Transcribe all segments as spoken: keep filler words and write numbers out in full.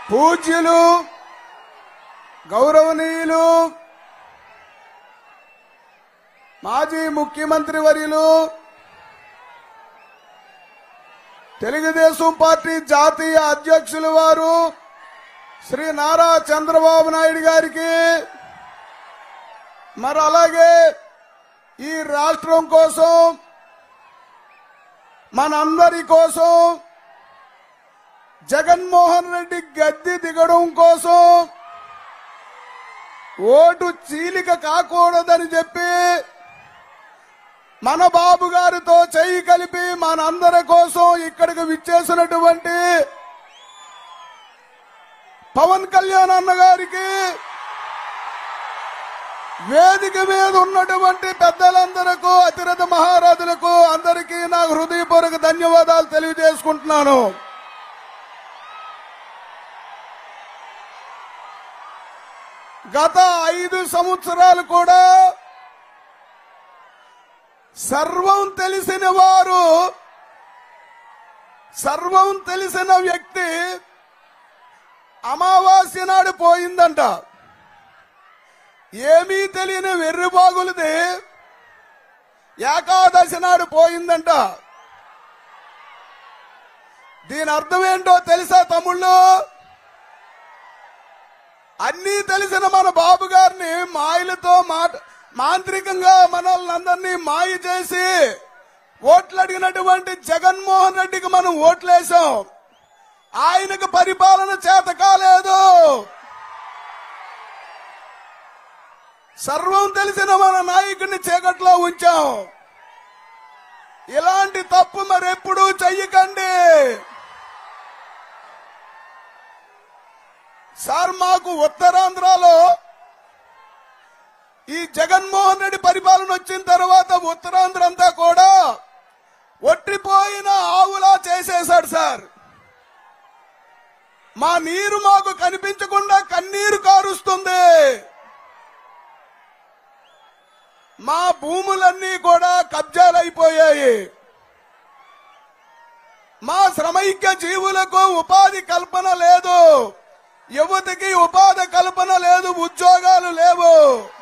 పూజ్యులు గౌరవనీయులు మాజీ ముఖ్యమంత్రి వర్యులు తెలుగుదేశం పార్టీ జాతీయ అధ్యక్షులు వారు శ్రీ నారా చంద్రబాబు నాయుడు గారికి మరి అలాగే ఈ రాష్ట్రం కోసం మనందరి కోసం జగన్మోహన్ రెడ్డి గద్దె దిగడం కోసం ఓటు చీలిక కాకూడదని చెప్పి మన బాబు గారితో చెయ్యి కలిపి మనందరి కోసం ఇక్కడికి విచ్చేసినటువంటి పవన్ కళ్యాణ్ అన్న గారికి వేదిక మీద ఉన్నటువంటి పెద్దలందరకు అతిరథ మహారాజులకు అందరికీ నా హృదయపూర్వక ధన్యవాదాలు తెలియజేసుకుంటున్నాను. గత ఐదు సంవత్సరాలు కూడా సర్వం తెలిసిన వారు సర్వం తెలిసిన వ్యక్తి అమావాస్య నాడు పోయిందంట. ఏమీ తెలియని వెర్రిబాగులది ఏకాదశి నాడు పోయిందంట. దీని అర్థం ఏంటో తెలుసా తమ్ముళ్ళు? అన్నీ తెలిసిన మన బాబు గారిని మాయలతో మాట మాంత్రికంగా మనల్ని అందరినీ మాయ చేసి ఓట్లు అడిగినటువంటి జగన్మోహన్ రెడ్డికి మనం ఓట్లేసాం. ఆయనకు పరిపాలన చేత కాలేదు. సర్వం తెలిసిన మన నాయకుడిని చీకట్లో ఉంచాం. ఇలాంటి తప్పు మరెప్పుడూ చెయ్యకండి సార్. మాకు ఉత్తరాంధ్రలో ఈ జగన్మోహన్ రెడ్డి పరిపాలన వచ్చిన తర్వాత ఉత్తరాంధ్ర అంతా కూడా ఒట్టిపోయిన ఆవులా చేసేశాడు సార్. మా నీరు మాకు కనిపించకుండా కన్నీరు కారుస్తుంది. మా భూములన్నీ కూడా కబ్జాలైపోయాయి. మా శ్రమైక్య జీవులకు ఉపాధి కల్పన లేదు. యువతకి ఉపాధి కల్పన లేదు. ఉద్యోగాలు లేవు.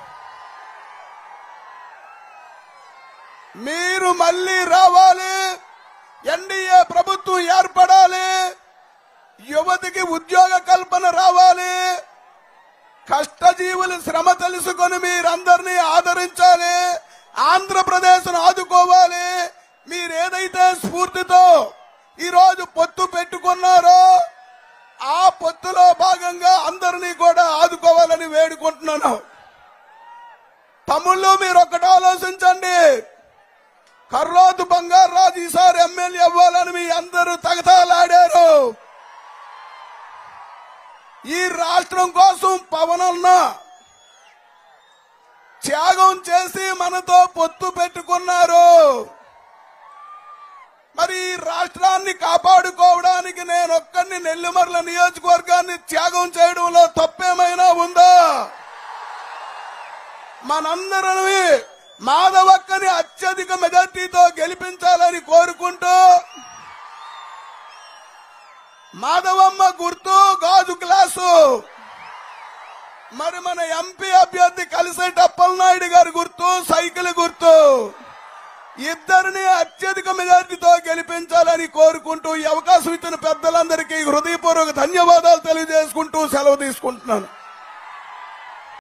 మీరు మళ్ళీ రావాలి. ఎన్డీఏ ప్రభుత్వం ఏర్పడాలి. యువతకి ఉద్యోగ కల్పన రావాలి. కష్టజీవుల శ్రమ తెలుసుకొని మీరందరినీ ఆదరించాలి. ఆంధ్రప్రదేశ్ ఆదుకోవాలి. మీరేదైతే స్ఫూర్తితో ఈరోజు పొత్తు పెట్టుకున్నారో ఆ పొత్తులో భాగంగా అందరినీ కూడా ఆదుకోవాలని వేడుకుంటున్నాను. తమ్ముళ్ళు మీరు ఒక్కటి ఆలోచించండి. కర్రోతు బంగారాజు ఈసారి ఎమ్మెల్యే అవ్వాలని మీ అందరూ తగతాలాడారు. ఈ రాష్ట్రం కోసం పవన్ అన్న త్యాగం చేసి మనతో పొత్తు పెట్టుకున్నారు. మరి ఈ రాష్ట్రాన్ని కాపాడుకోవడానికి నేను ఒక్కడిని నెల్లిమర్ల నియోజకవర్గాన్ని త్యాగం చేయడంలో తప్పేమైనా ఉందా? మనందరినీ మాధవక్కని అత్యధిక మెజార్టీతో గెలిపించాలని కోరుకుంటూ మాధవమ్మ గుర్తు గాజు గ్లాసు, మరి మన ఎంపీ అభ్యర్థి కలిసేటి అప్పలనాయుడు గారి గుర్తు సైకిల్ గుర్తు, ఇద్దరిని అత్యధిక మెజార్టీతో గెలిపించాలని కోరుకుంటూ ఈ అవకాశం ఇచ్చిన పెద్దలందరికీ హృదయపూర్వక ధన్యవాదాలు తెలియజేసుకుంటూ సెలవు తీసుకుంటున్నాను.